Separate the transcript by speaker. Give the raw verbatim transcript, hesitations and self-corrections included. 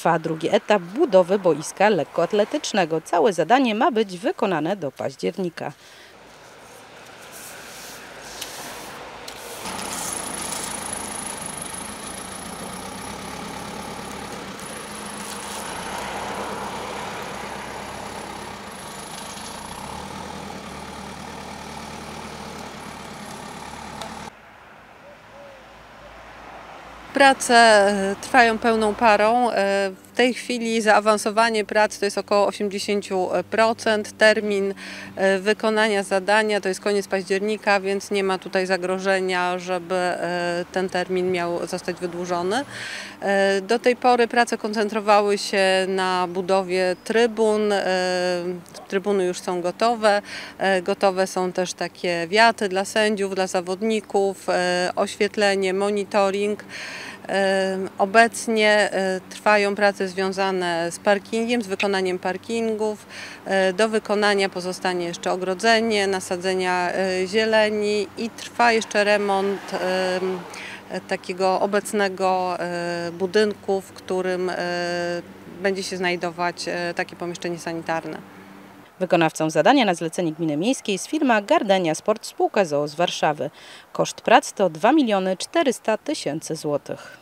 Speaker 1: Trwa drugi etap budowy boiska lekkoatletycznego. Całe zadanie ma być wykonane do października.
Speaker 2: Prace trwają pełną parą. W tej chwili zaawansowanie prac to jest około osiemdziesiąt procent. Termin wykonania zadania to jest koniec października, więc nie ma tutaj zagrożenia, żeby ten termin miał zostać wydłużony. Do tej pory prace koncentrowały się na budowie trybun. Trybuny już są gotowe. Gotowe są też takie wiaty dla sędziów, dla zawodników, oświetlenie, monitoring. Obecnie trwają prace związane z parkingiem, z wykonaniem parkingów. Do wykonania pozostanie jeszcze ogrodzenie, nasadzenia zieleni i trwa jeszcze remont takiego obecnego budynku, w którym będzie się znajdować takie pomieszczenie sanitarne.
Speaker 1: Wykonawcą zadania na zlecenie Gminy Miejskiej jest firma Gardenia Sport Spółka z o o z Warszawy. Koszt prac to dwa miliony czterysta tysięcy złotych.